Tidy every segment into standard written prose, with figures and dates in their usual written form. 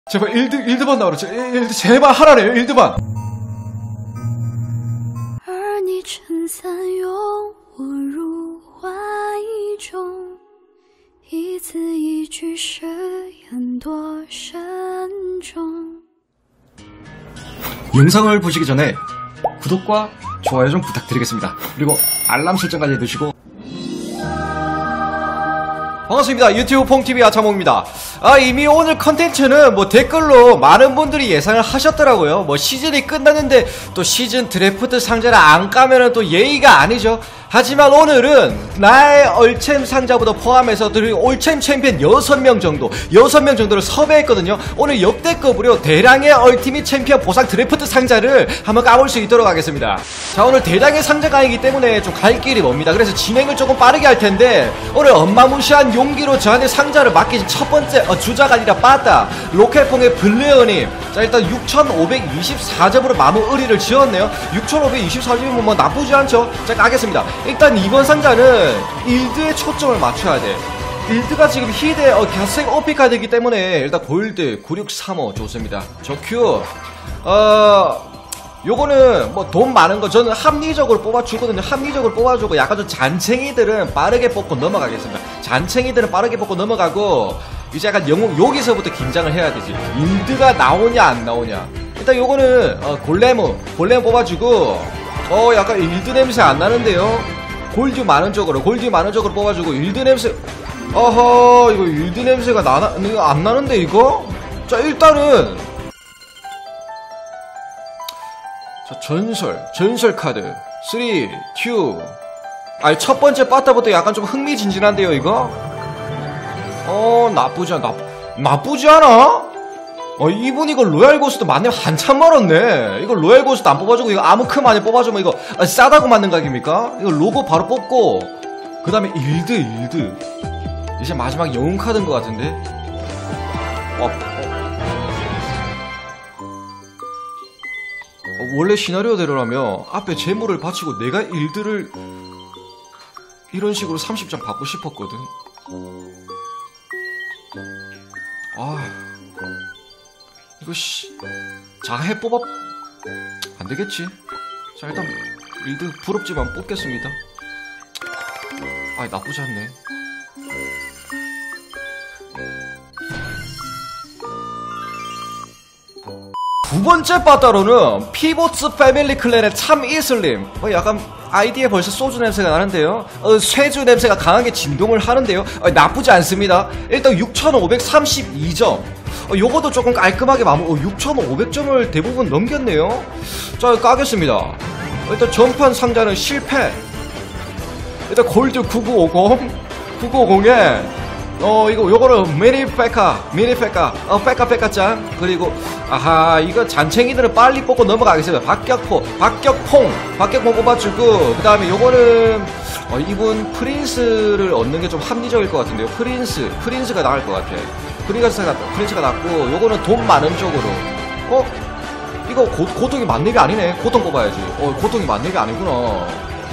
제발 1드반 나오라. 제발 하라래요. 1드반. 而你撑伞拥我入怀中，一字一句誓言多慎重。 영상을 보시기 전에 구독과 좋아요 좀 부탁드리겠습니다. 그리고 알람 설정까지 해두시고. 반갑습니다. 유튜브 퐁TV 아차몽입니다. 이미 오늘 컨텐츠는 댓글로 많은 분들이 예상을 하셨더라고요. 시즌이 끝났는데 또 시즌 드래프트 상자를 안 까면은 또 예의가 아니죠. 하지만 오늘은 나의 얼챔 상자부터 포함해서 올챔 챔피언 6명 정도를 섭외했거든요. 오늘 역대급으로 대량의 얼티밋 챔피언 보상 드래프트 상자를 한번 까볼 수 있도록 하겠습니다. 자, 오늘 대량의 상자가이기 때문에 좀 갈 길이 멉니다. 그래서 진행을 조금 빠르게 할 텐데, 오늘 엄마무시한 용기로 저한테 상자를 맡기신 첫 번째 주자가 아니라 빠따 로켓퐁의 블레어님. 자, 일단 6524점으로 마무리를 지었네요. 6524점이면 뭐 나쁘지 않죠. 자, 까겠습니다. 일단 이번 상자는 일드에 초점을 맞춰야 돼. 일드가 지금 희대 갸생 오피 카드이기 때문에 일단 골드 9635 좋습니다. 좋큐. 요거는 돈 많은 거 저는 합리적으로 뽑아주거든요. 합리적으로 뽑아주고 약간 좀 잔챙이들은 빠르게 뽑고 넘어가겠습니다. 잔챙이들은 빠르게 뽑고 넘어가고 이제 약간 영웅 여기서부터 긴장을 해야 되지. 일드가 나오냐 안 나오냐. 일단 요거는 골렘 뽑아주고 약간 일드 냄새 안 나는데요. 골드 많은 쪽으로 뽑아주고 일드 냄새. 어허, 이거 일드 냄새가 이거 안 나는데 이거? 자, 일단은 자, 전설 카드 3, 2. 아니, 첫 번째 빠따부터 약간 좀 흥미진진한데요, 이거? 나쁘지 않아? 이분 이거 로얄 고스트 맞네. 한참 멀었네. 이거 로얄 고스트 안 뽑아주고 이거 아무크 많이 뽑아주면 이거 싸다고 맞는 각입니까? 이거 로고 바로 뽑고 그 다음에 일드 이제 마지막 영웅 카드인 것 같은데. 원래 시나리오대로라면 앞에 재물을 바치고 내가 일드를 이런 식으로 30장 받고 싶었거든. 이거 자해 뽑아 안되겠지. 자, 일단 일드 부럽지만 뽑겠습니다. 나쁘지 않네. 두 번째 빠따로는 피보츠 패밀리 클랜의 참 이슬림. 약간 아이디에 벌써 소주 냄새가 나는데요. 쇠주 냄새가 강하게 진동을 하는데요. 나쁘지 않습니다. 일단 6532점. 요거도 조금 깔끔하게 6500점을 대부분 넘겼네요. 자, 까겠습니다. 일단 전판 상자는 실패. 일단 골드 9950에 요거는 미니페카 페카짱. 그리고 이거 잔챙이들은 빨리 뽑고 넘어가겠습니다. 박격퐁 뽑아주고, 그 다음에 요거는 이분 프린스를 얻는 게 좀 합리적일 것 같은데요. 프린스가 나을 것 같아. 프린스가 낫고, 요거는 돈 많은 쪽으로. 이거 고통이 만렙이 아니네. 고통 뽑아야지. 고통이 만렙이 아니구나.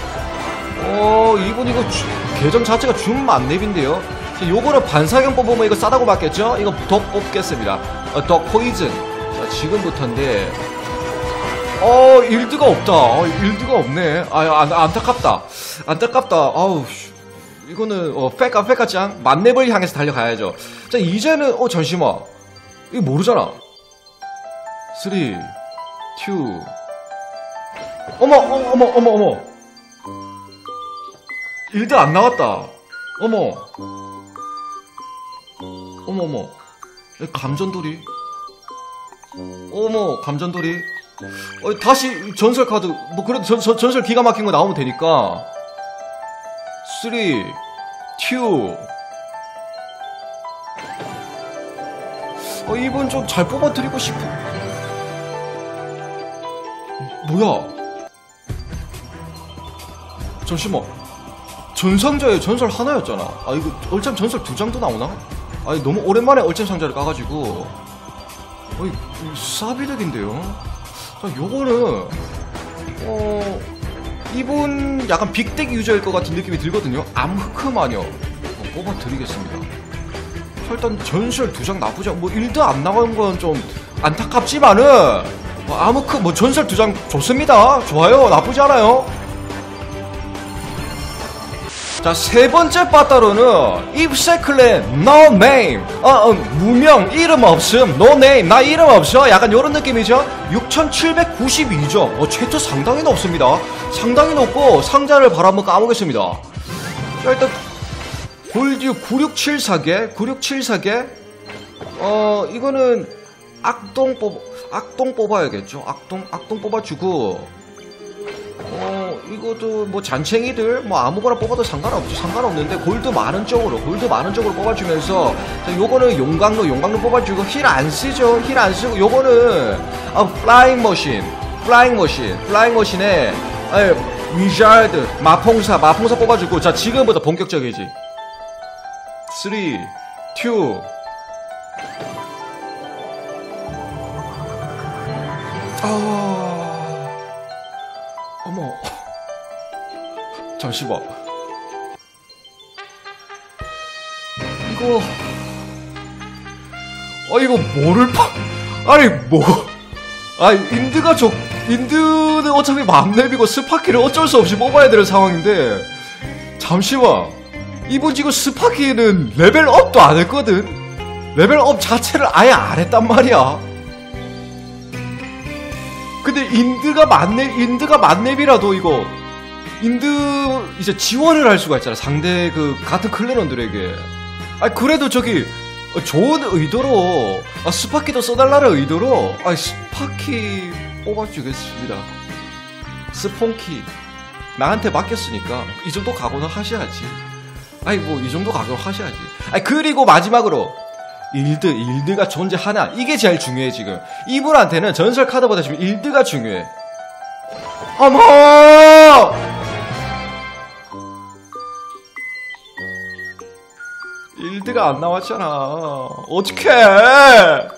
이분 이거 계정 자체가 줌 만렙인데요. 요거는 반사경 뽑으면 이거 싸다고 맞겠죠? 이거 덕 뽑겠습니다. 덕 포이즌. 자, 지금부터인데. 일드가 없다. 일드가 없네. 안타깝다. 아우, 이거는, 페카짱. 만렙을 향해서 달려가야죠. 자, 이제는, 잠시만. 이거 모르잖아. 3, 2. 어머. 일드 안 나왔다. 어머. 감전돌이. 감전돌이. 다시 전설 카드. 그래도 전설 기가 막힌 거 나오면 되니까. 3, 2. 이분 좀 잘 뽑아드리고 싶어. 뭐야? 잠시만. 전상자에 전설 하나였잖아. 이거 얼참 전설 2장도 나오나? 너무 오랜만에 얼챔 상자를 까가지고 싸비득인데요. 자, 요거는 이분 약간 빅덱 유저일 것 같은 느낌이 들거든요. 암흑크 마녀 뽑아드리겠습니다. 일단 전설 2장 나쁘지 않고 뭐 1드 안 나간 건 좀 안타깝지만은 뭐 전설 2장 좋습니다. 좋아요. 나쁘지 않아요. 자, 세 번째 빠따로는 입세클랜 No Name. 무명, 이름 없음. No Name, 나 이름 없어. 약간 요런 느낌이죠. 6792점. 최초 상당히 높습니다. 상당히 높고 상자를 바로 한번 까보겠습니다. 자, 일단 골드 9674개. 이거는 악동 뽑아야겠죠. 악동 뽑아주고. 이것도 뭐 잔챙이들 뭐 아무거나 뽑아도 상관없는데 골드 많은 쪽으로 뽑아주면서, 자, 요거는 용광로 뽑아주고 힐 안 쓰죠. 힐 안 쓰고 요거는 플라잉 머신에 위자드 마풍사 뽑아주고. 자, 지금부터 본격적이지. 3, 2 어머, 잠시만. 이거 뭐를 인드는 어차피 맘랩이고 스파키를 어쩔 수 없이 뽑아야 되는 상황인데, 잠시만. 이분 지금 스파키는 레벨업도 안 했거든? 레벨업 자체를 아예 안 했단 말이야. 근데 인드가 만렙이라도 이거 인드 이제 지원을 할 수가 있잖아. 상대 같은 클랜원들에게. 그래도 저기 좋은 의도로 스파키도 써달라는 의도로 스파키 뽑아주겠습니다. 스폰키 나한테 맡겼으니까 이 정도 각오는 하셔야지. 이 정도 각오는 하셔야지. 그리고 마지막으로 일드가 존재하나, 이게 제일 중요해. 지금 이분한테는 전설 카드보다 지금 일드가 중요해. 어머! 일드가 안 나왔잖아. 어떡해!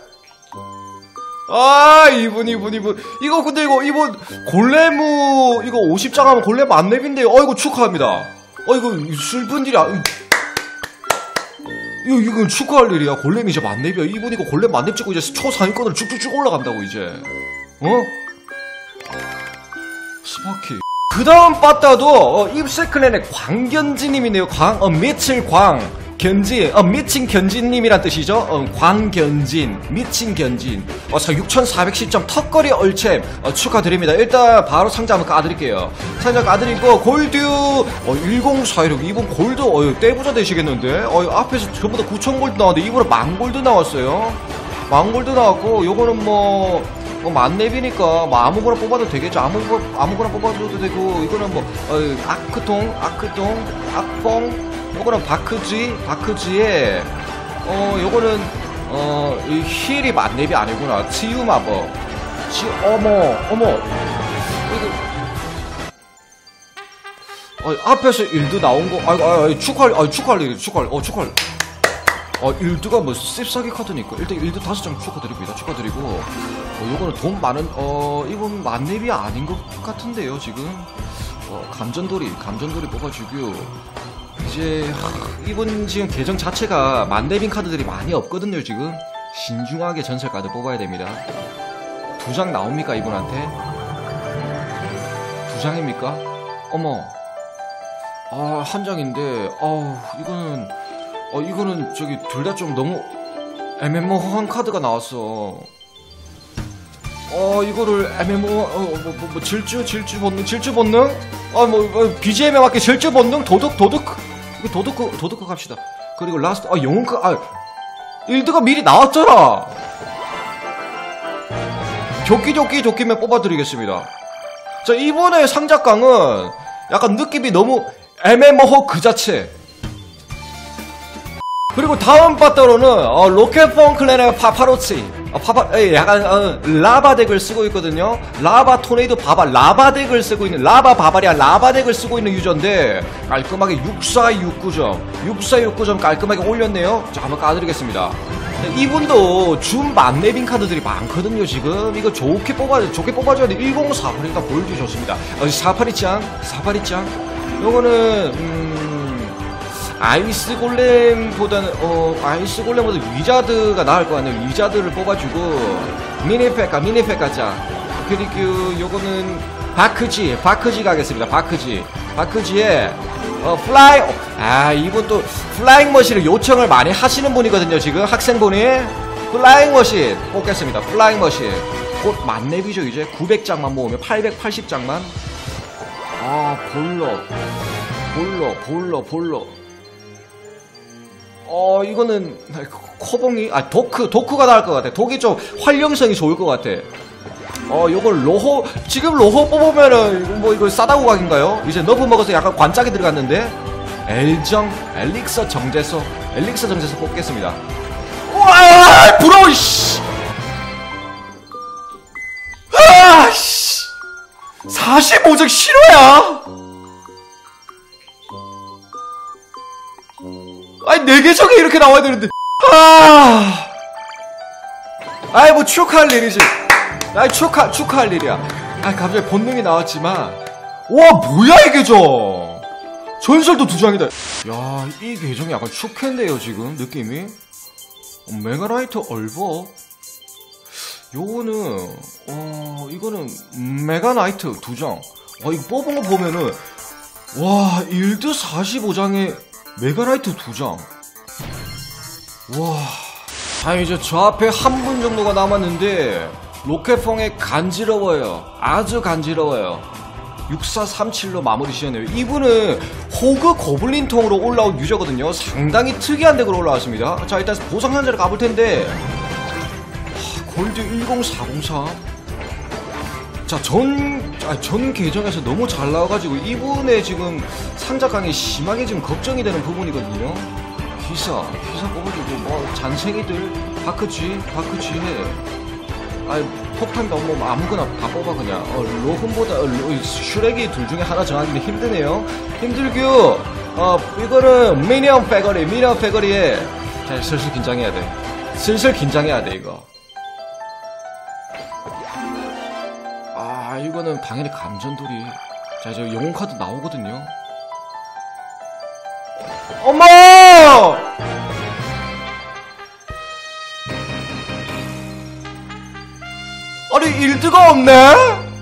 이분. 이거 근데 이분 골레무 이거 50장 하면 골레무 안 랩인데요. 이거 축하합니다. 이거 슬픈 일이야. 이건 축하할 일이야. 골렘이 이제 만렙이야. 이분 이거 골렘 만렙 찍고 이제 초상위권으로 쭉쭉쭉 올라간다고 이제. 스파키. 그 다음 빠따도 입세클랜의 광견지님이네요. 미칠 견진, 미친 견진님이란 뜻이죠. 광견진, 미친 견진. 6410점 턱걸이 얼챔 축하드립니다. 일단 바로 상자 한번 까드릴게요. 상자 까드리고 골드 10416 이분 골드 떼부자 되시겠는데. 앞에서 전부 다 9000골드 나왔는데 이분은 만골드 나왔어요. 만골드 나왔고, 요거는 뭐 만렙이니까 뭐 아무거나 뽑아도 되겠죠. 아무거나 뽑아줘도 되고, 이거는 뭐 아크통, 악봉, 요거는 바크지에 요거는 이 힐이 만렙이 아니구나. 치유마법. 어머. 이거 앞에서 일드 나온 거 축하할 일. 일드가 뭐 씹사기 카드니까 일단 일드 5장 축하드리고, 요거는 돈 많은 이건 만렙이 아닌 것 같은데요. 지금 감전돌이 뽑아주고. 이제 이분 지금 계정 자체가 만렙인 카드들이 많이 없거든요. 지금 신중하게 전설 카드 뽑아야 됩니다. 2장 나옵니까 이분한테? 2장입니까? 어머, 한 장인데, 이거는 저기 둘 다 좀 너무 애매모호한 카드가 나왔어. 이거를 애매모 질주 본능? BGM에 맞게 질주 본능? 도덕크 갑시다. 그리고 라스트 영웅크. 일드가 미리 나왔잖아. 조끼면 뽑아드리겠습니다. 자, 이번에 상작강은 약간 느낌이 너무 애매모호 그 자체. 그리고 다음 빠따로는 로켓폰 클랜의 파파로치. 약간 라바 덱을 쓰고 있거든요. 라바 토네이도 라바 덱을 쓰고 있는, 라바 바바리아 라바 덱을 쓰고 있는 유저인데 깔끔하게 6469점 깔끔하게 올렸네요. 자, 한번 까드리겠습니다. 이분도 준 만렙인 카드들이 많거든요. 지금 이거 좋게 뽑아줘야 돼. 1048이니까 보여주 좋습니다. 48이짱 요거는 아이스 골렘보다는 아이스 골렘보다 위자드가 나을 것 같네요. 위자드를 뽑아주고 미니팩 가자. 그리고 요거는 바크지 가겠습니다. 바크지에 플라이 이분 또 플라잉 머신을 요청을 많이 하시는 분이거든요. 지금 학생분이 플라잉 머신 뽑겠습니다. 플라잉 머신 곧 만렙이죠. 이제 900장만 모으면 880장만. 볼러 이거는 코봉이 도크가 나을 것 같아. 독이 좀 활용성이 좋을 것 같아. 요걸 지금 로호 뽑으면은 뭐 이거 싸다고 각인가요? 이제 너프 먹어서 약간 관짝이 들어갔는데. 엘릭서 정제소 뽑겠습니다. 우와 부러워 씨. 45점 싫어야. 아니 내 계정에 이렇게 나와야 되는데. 뭐 축하할 일이지. 축하할 일이야. 갑자기 본능이 나왔지만. 와 뭐야 이 계정. 전설도 2장이다. 야 이 계정이 약간 축해인데요 지금 느낌이. 메가라이트 얼버. 요거는 이거는 메가나이트 2장. 이거 뽑은 거 보면은 와 일드 45장에 메가나이트 2장. 와 이제 저 앞에 한 분 정도가 남았는데 로켓펑에 간지러워요. 아주 간지러워요. 6437로 마무리 지었네요. 이분은 호그 고블린통으로 올라온 유저거든요. 상당히 특이한 덱으로 올라왔습니다. 자 일단 보상 현재를 가볼텐데 골드 10403. 자 전 계정에서 너무 잘 나와가지고 이분의 지금 상작강이 심하게 지금 걱정이 되는 부분이거든요. 기사 뽑아주고 뭐 잔생이들 바크지 해. 폭탄 너무 아무거나 다 뽑아 그냥. 로흠보다 슈렉이 둘 중에 하나 정하기는 힘드네요. 힘들규. 이거는 미니언 패거리에. 자 슬슬 긴장해야 돼 이거. 이거는 당연히 감전돌이. 자 이제 영웅 카드 나오거든요. 어머! 아니 일드가 없네?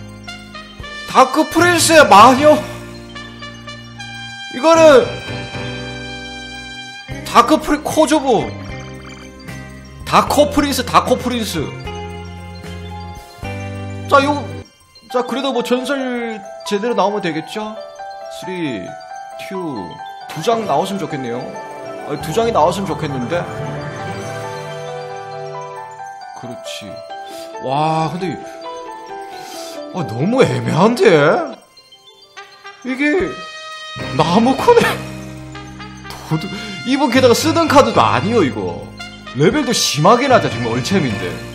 다크 프린스의 마녀. 이거는 코조부 다코 프린스. 자 그래도 뭐 전설 제대로 나오면 되겠죠? 3, 2, 2장 나왔으면 좋겠네요. 2장이 나왔으면 좋겠는데. 그렇지. 와 근데 너무 애매한데? 이게 나무코네. 이분 게다가 쓰던 카드도 아니요 이거. 레벨도 심하게 낮아. 지금 얼챔인데.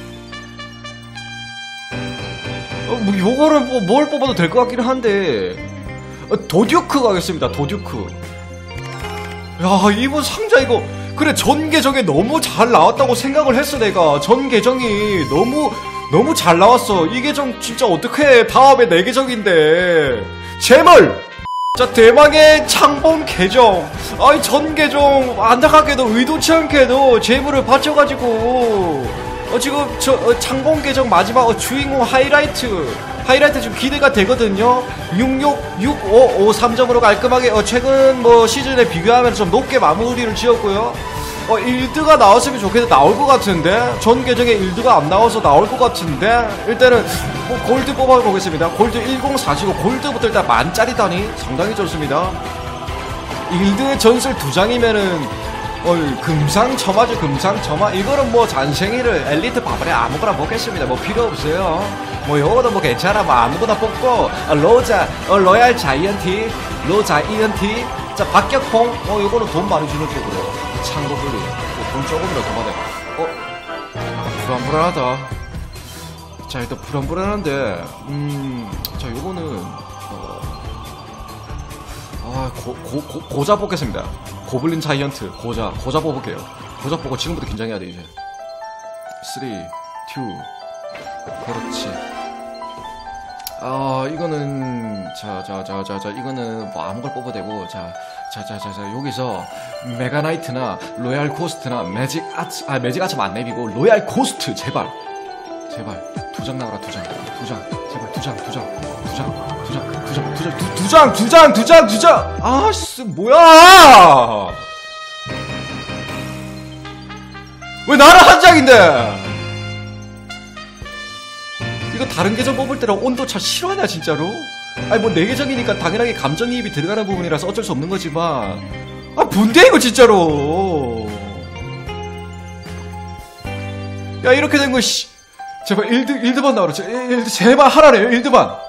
요거를 뭘 뽑아도 될 것 같긴 한데. 도듀크 가겠습니다. 도듀크. 야 이분 상자 이거 그래 전 계정에 너무 잘 나왔다고 생각을 했어. 내가 전 계정이 너무 잘 나왔어. 이 계정 진짜 어떡해. 다음에 내 계정인데 재물. 자 대망의 창봉 계정. 전 계정 안타깝게도 의도치 않게도 재물을 바쳐가지고 지금 창봉 계정 마지막 주인공 하이라이트 지금 기대가 되거든요. 666553점으로 깔끔하게 최근 뭐 시즌에 비교하면 좀 높게 마무리를 지었고요. 일드가 나왔으면 좋겠는데 나올 것 같은데. 전 계정에 일드가 안 나와서 나올 것 같은데. 일단은 골드 뽑아보겠습니다. 골드 1045 골드부터 일단 만짜리다니 상당히 좋습니다. 일드의 전설 2장이면은 금상첨화죠. 금상첨화. 이거는 뭐 잔생이를 엘리트 바바레 아무거나 먹겠습니다. 뭐 필요 없어요. 뭐 요거도 뭐 괜찮아. 뭐 아무거나 뽑고 로얄 자이언티 자 박격퐁 요거는 돈 많이 주는 쪽으로. 창고블리 돈 조금이라도 더 받아요. 불안불안하다. 자 일단 불안불안한데 자 요거는 고자 뽑겠습니다. 고블린 자이언트 고자 뽑을게요. 고자 뽑고 지금부터 긴장해야 돼 이제. 3, 2 그렇지. 이거는 이거는 뭐 아무 걸 뽑아도 되고 자 여기서 메가나이트나 로얄 코스트나 매직 아츠 만렙이고 로얄 코스트 제발 2장 나와라 2장 제발 2장 아씨 뭐야 왜 나는 한 장인데 이거 다른 계정 뽑을 때랑 온도차 실화냐 진짜로? 아니 뭐 내 계정이니까 당연하게 감정이입이 들어가는 부분이라서 어쩔 수 없는 거지만 뭔데 이거 진짜로 야 이렇게 된 거 제발 1드반 나와라 제발 하라래요 1드반